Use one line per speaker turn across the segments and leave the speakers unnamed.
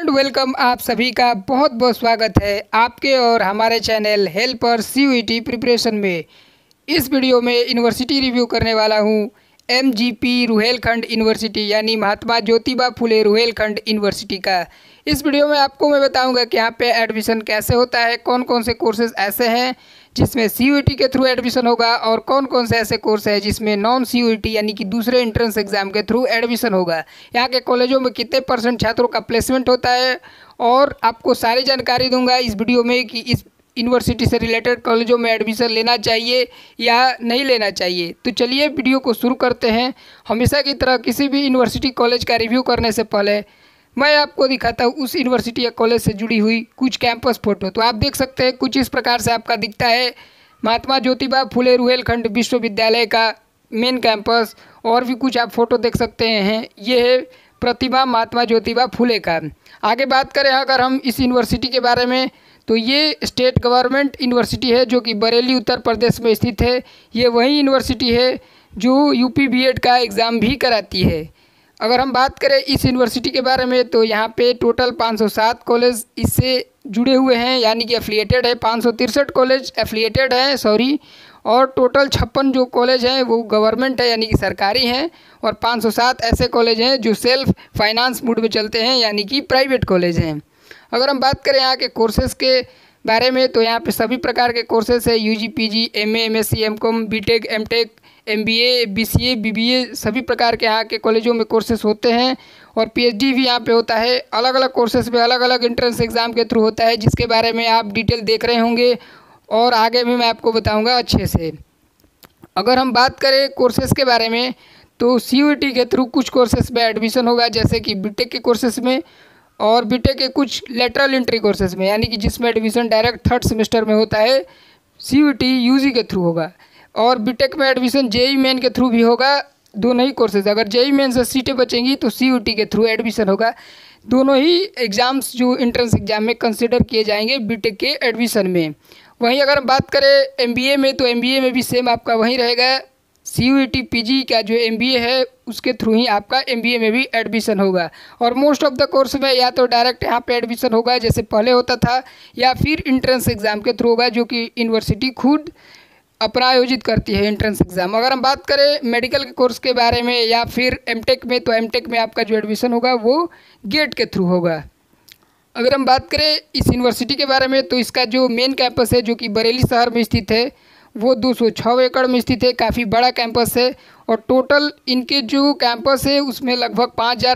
Warm welcome. आप सभी का बहुत बहुत स्वागत है आपके और हमारे चैनल हेल्पर CUET प्रिपरेशन में। इस वीडियो में यूनिवर्सिटी रिव्यू करने वाला हूँ MGP रुहेलखंड यूनिवर्सिटी यानी महात्मा ज्योतिबा फुले रुहेलखंड यूनिवर्सिटी का। इस वीडियो में आपको मैं बताऊंगा कि यहाँ पे एडमिशन कैसे होता है, कौन कौन से कोर्सेज ऐसे हैं जिसमें CUET के थ्रू एडमिशन होगा और कौन कौन से ऐसे कोर्स है जिसमें नॉन CUET यानी कि दूसरे एंट्रेंस एग्जाम के थ्रू एडमिशन होगा। यहाँ के कॉलेजों में कितने % छात्रों का प्लेसमेंट होता है और आपको सारी जानकारी दूंगा इस वीडियो में कि इस यूनिवर्सिटी से रिलेटेड कॉलेजों में एडमिशन लेना चाहिए या नहीं लेना चाहिए। तो चलिए वीडियो को शुरू करते हैं। हमेशा की तरह किसी भी यूनिवर्सिटी कॉलेज का रिव्यू करने से पहले मैं आपको दिखाता हूँ उस यूनिवर्सिटी या कॉलेज से जुड़ी हुई कुछ कैंपस फ़ोटो। तो आप देख सकते हैं कुछ इस प्रकार से आपका दिखता है महात्मा ज्योतिबा फुले रुहेलखंड विश्वविद्यालय का मेन कैंपस। और भी कुछ आप फ़ोटो देख सकते हैं, ये है प्रतिमा महात्मा ज्योतिबा फुले का। आगे बात करें अगर हम इस यूनिवर्सिटी के बारे में, तो ये स्टेट गवर्नमेंट यूनिवर्सिटी है जो कि बरेली उत्तर प्रदेश में स्थित है। ये वही यूनिवर्सिटी है जो UP B.Ed का एग्ज़ाम भी कराती है। अगर हम बात करें इस यूनिवर्सिटी के बारे में तो यहाँ पे टोटल 507 कॉलेज इससे जुड़े हुए हैं यानी कि एफिलिएटेड है। 563 कॉलेज एफिलिएटेड हैं और टोटल 56 जो कॉलेज हैं वो गवर्नमेंट है यानी कि सरकारी हैं और 507 ऐसे कॉलेज हैं जो सेल्फ फाइनेंस मोड में चलते हैं यानी कि प्राइवेट कॉलेज हैं। अगर हम बात करें यहाँ के कोर्सेज़ के बारे में तो यहाँ पे सभी प्रकार के कोर्सेज है UG PG MA MSc MCOM BTech MTech MBA BCA BBA सभी प्रकार के यहाँ के कॉलेजों में कोर्सेज होते हैं और PhD भी यहाँ पे होता है। अलग अलग कोर्सेज में अलग अलग एंट्रेंस एग्ज़ाम के थ्रू होता है जिसके बारे में आप डिटेल देख रहे होंगे और आगे भी मैं आपको बताऊँगा अच्छे से। अगर हम बात करें कोर्सेज़ के बारे में तो CUET के थ्रू कुछ कोर्सेज में एडमिशन होगा जैसे कि BTech के कोर्सेज में और BTech के कुछ लेटरल एंट्री कोर्सेज में यानी कि जिसमें एडमिशन डायरेक्ट 3rd सेमेस्टर में होता है CUET UG के थ्रू होगा। और BTech में एडमिशन JEE मेन के थ्रू भी होगा। दोनों ही कोर्सेज अगर JEE मेन से सीटें बचेंगी तो CUET के थ्रू एडमिशन होगा। दोनों ही एग्ज़ाम्स जो एंट्रेंस एग्ज़ाम में कंसिडर किए जाएंगे BTech के एडमिशन में। वहीं अगर हम बात करें MBA में तो MBA में भी सेम आपका वहीं रहेगा। CUET PG का जो MBA है उसके थ्रू ही आपका MBA में भी एडमिशन होगा। और मोस्ट ऑफ द कोर्स में या तो डायरेक्ट यहाँ पे एडमिशन होगा जैसे पहले होता था या फिर एंट्रेंस एग्ज़ाम के थ्रू होगा जो कि यूनिवर्सिटी खुद अपना आयोजित करती है एंट्रेंस एग्ज़ाम। अगर हम बात करें मेडिकल के कोर्स के बारे में या फिर MTech में तो MTech में आपका जो एडमिशन होगा वो गेट के थ्रू होगा। अगर हम बात करें इस यूनिवर्सिटी के बारे में तो इसका जो मेन कैंपस है जो कि बरेली शहर में स्थित है वो 206 एकड़ में स्थित है। काफ़ी बड़ा कैंपस है और टोटल इनके जो कैंपस है उसमें लगभग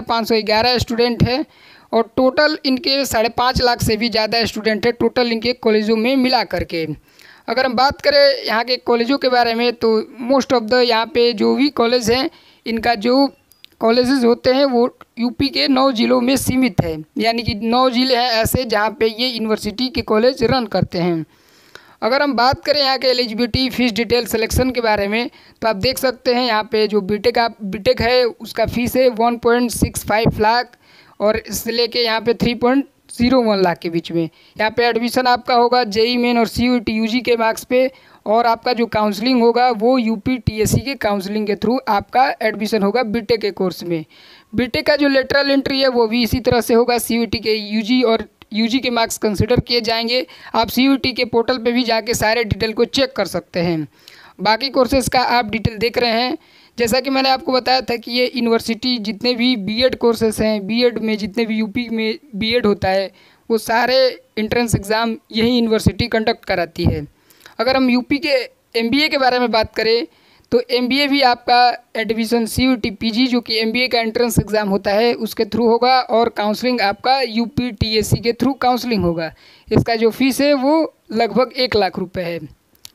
5511 स्टूडेंट हैं और टोटल इनके 5.5 लाख से भी ज़्यादा स्टूडेंट है टोटल इनके कॉलेजों में मिला करके। अगर हम बात करें यहाँ के कॉलेजों के बारे में तो मोस्ट ऑफ द यहाँ पे जो भी कॉलेज हैं इनका जो कॉलेजेस होते हैं वो UP के 9 ज़िलों में सीमित है यानी कि 9 ज़िले हैं ऐसे जहाँ पे ये यूनिवर्सिटी के कॉलेज रन करते हैं। अगर हम बात करें यहाँ के एलिजिबिलिटी फीस डिटेल सिलेक्शन के बारे में तो आप देख सकते हैं यहाँ पे जो BTech है उसका फ़ीस है 1.65 लाख और इससे लेके यहाँ पे 3.01 लाख के बीच में। यहाँ पे एडमिशन आपका होगा JEE मेन और CUET UG के मार्क्स पे और आपका जो काउंसलिंग होगा वो UP TSC के काउंसलिंग के थ्रू आपका एडमिशन होगा BTech के कोर्स में। BTech का जो लेटरल एंट्री है वो भी इसी तरह से होगा। CUET के UG और UG के मार्क्स कंसिडर किए जाएंगे। आप CUET के पोर्टल पे भी जाके सारे डिटेल को चेक कर सकते हैं। बाकी कोर्सेज़ का आप डिटेल देख रहे हैं। जैसा कि मैंने आपको बताया था कि ये यूनिवर्सिटी जितने भी B.Ed कोर्सेज़ हैं B.Ed में जितने भी UP में B.Ed होता है वो सारे एंट्रेंस एग्ज़ाम यही यूनिवर्सिटी कंडक्ट कराती है। अगर हम UP के MBA के बारे में बात करें तो MBA भी आपका एडमिशन CUET PG जो कि MBA का एंट्रेंस एग्ज़ाम होता है उसके थ्रू होगा और काउंसलिंग आपका UP TSC के थ्रू काउंसलिंग होगा। इसका जो फीस है वो लगभग 1 लाख रुपए है।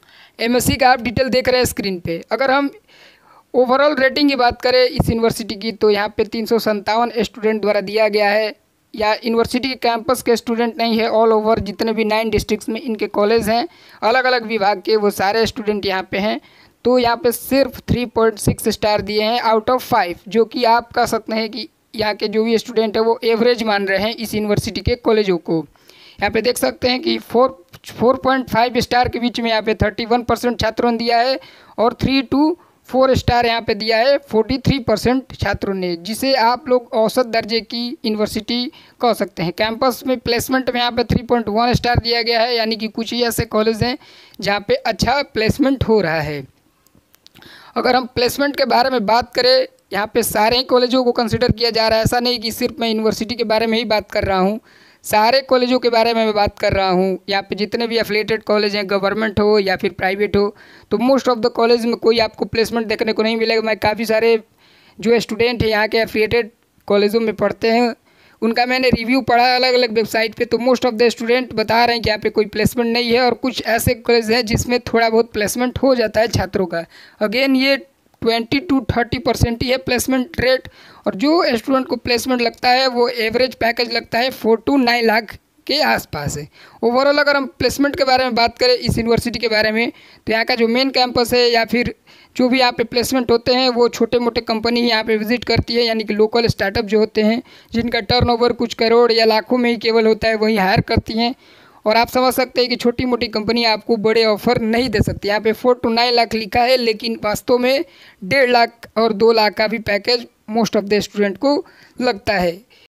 MSc का आप डिटेल देख रहे हैं स्क्रीन पे। अगर हम ओवरऑल रेटिंग की बात करें इस यूनिवर्सिटी की तो यहाँ पे 357 स्टूडेंट द्वारा दिया गया है। या यूनिवर्सिटी के कैंपस के स्टूडेंट नहीं है, ऑल ओवर जितने भी 9 डिस्ट्रिक्ट्स में इनके कॉलेज हैं अलग अलग विभाग के वो सारे स्टूडेंट यहाँ पे हैं। तो यहाँ पे सिर्फ 3.6 स्टार दिए हैं आउट ऑफ 5 जो कि आप कह सकते हैं कि यहाँ के जो भी स्टूडेंट है वो एवरेज मान रहे हैं इस यूनिवर्सिटी के कॉलेजों को। यहाँ पे देख सकते हैं कि 4.5 स्टार के बीच में यहाँ पे 31% छात्रों ने दिया है और 3 to 4 स्टार यहाँ पे दिया है 43% छात्रों ने, जिसे आप लोग औसत दर्जे की यूनिवर्सिटी कह सकते हैं। कैंपस में प्लेसमेंट में यहाँ पे 3.1 स्टार दिया गया है, यानी कि कुछ ही ऐसे कॉलेज हैं जहाँ पे अच्छा प्लेसमेंट हो रहा है। अगर हम प्लेसमेंट के बारे में बात करें, यहाँ पे सारे ही कॉलेजों को कंसिडर किया जा रहा है। ऐसा नहीं कि सिर्फ मैं यूनिवर्सिटी के बारे में ही बात कर रहा हूँ, सारे कॉलेजों के बारे में मैं बात कर रहा हूँ। यहाँ पे जितने भी एफिलिएटेड कॉलेज हैं, गवर्नमेंट हो या फिर प्राइवेट हो, तो मोस्ट ऑफ द कॉलेज में कोई आपको प्लेसमेंट देखने को नहीं मिलेगा। मैं काफ़ी सारे जो स्टूडेंट हैं यहाँ के एफिलिएटेड कॉलेजों में पढ़ते हैं, उनका मैंने रिव्यू पढ़ा अलग अलग वेबसाइट पे, तो मोस्ट ऑफ द स्टूडेंट बता रहे हैं कि यहाँ पे कोई प्लेसमेंट नहीं है। और कुछ ऐसे कॉलेज हैं जिसमें थोड़ा बहुत प्लेसमेंट हो जाता है छात्रों का। अगेन ये 20 to 30% ही है प्लेसमेंट रेट, और जो स्टूडेंट को प्लेसमेंट लगता है वो एवरेज पैकेज लगता है 4 to 9 लाख के आसपास है। ओवरऑल अगर हम प्लेसमेंट के बारे में बात करें इस यूनिवर्सिटी के बारे में, तो यहाँ का जो मेन कैंपस है या फिर जो भी यहाँ पे प्लेसमेंट होते हैं वो छोटे मोटे कंपनी ही यहाँ पे विजिट करती है, यानी कि लोकल स्टार्टअप जो होते हैं जिनका टर्नओवर कुछ करोड़ या लाखों में ही केवल होता है, वही हायर करती हैं। और आप समझ सकते हैं कि छोटी मोटी कंपनी आपको बड़े ऑफर नहीं दे सकती। यहाँ पे 4 to 9 लाख लिखा है, लेकिन वास्तव में 1.5 लाख और 2 लाख का भी package most of the student को लगता है।